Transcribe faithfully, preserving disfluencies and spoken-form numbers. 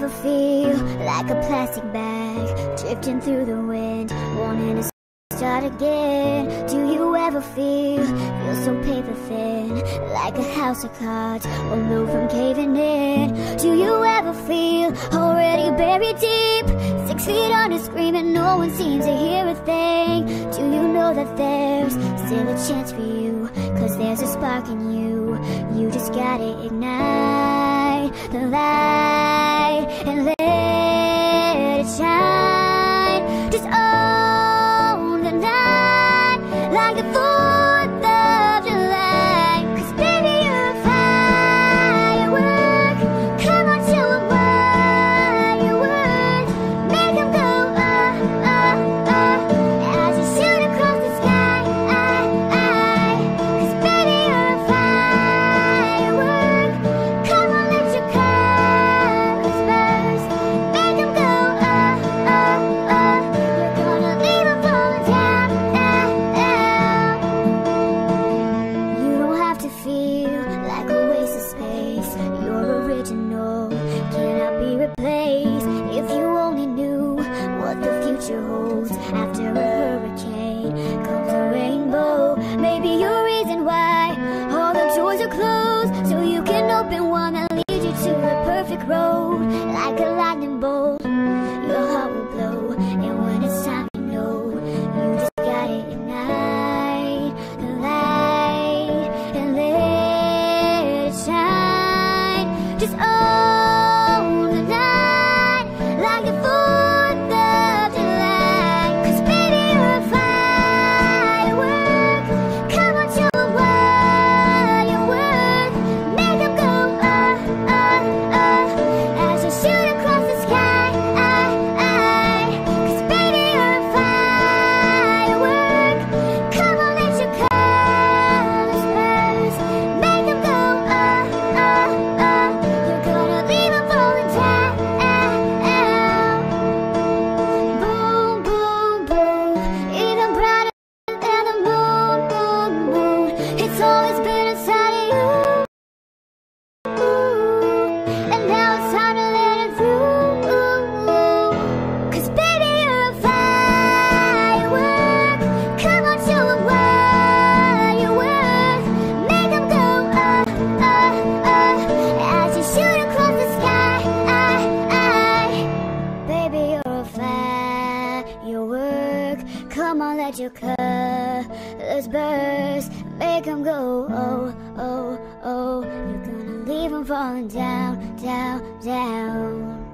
ever feel like a plastic bag drifting through the wind, wanting to start again? Do you ever feel, feel so paper thin, like a house of cards, alone from caving in? Do you ever feel already buried deep, six feet under, screaming, no one seems to hear a thing? Do you know that there's still a chance for you, cause there's a spark in you? You just gotta ignite the light and let it shine. Just own the night like the fourth of July. Cause baby, you're a firework. Come on, show 'em what you're worth. Make 'em go ah, ah, ah, as you shoot across the sky. Cause baby, you're a firework. Come on, let your colors burst. Make 'em go ah, ah, ah. You're gonna leave 'em falling down, down, down. You don't have to feel like a waste of space. You're original, cannot be replaced. If you only knew what the future holds, after a hurricane comes a rainbow. Maybe your reason why all the doors are closed, so you can open one that leads you to the perfect road. Like a lightning bolt, your heart will glow, and when it's time, you know you just gotta ignite the light and let it shine. Just own the night like the fourth of July. Cause baby, you're a firework. Come on, show 'em what you're worth. Make 'em go ah, ah, ah, as you shoot across the sky. Cause baby, you're a firework. Come on, let your colors burst. Make 'em go ah, ah, ah. You're gonna leave 'em falling down. Boom, boom, boom, even brighter than the moon, moon, moon. It's always been inside of you, and now it's time to let it through. Cause baby, you're a firework. Come on, show 'em what you're worth. Make 'em go ah, ah, ah, as you shoot across the sky. Baby, you're a firework. Come on, let your colors burst. Make 'em go oh, oh, oh. You're gonna leave 'em falling down, down, down.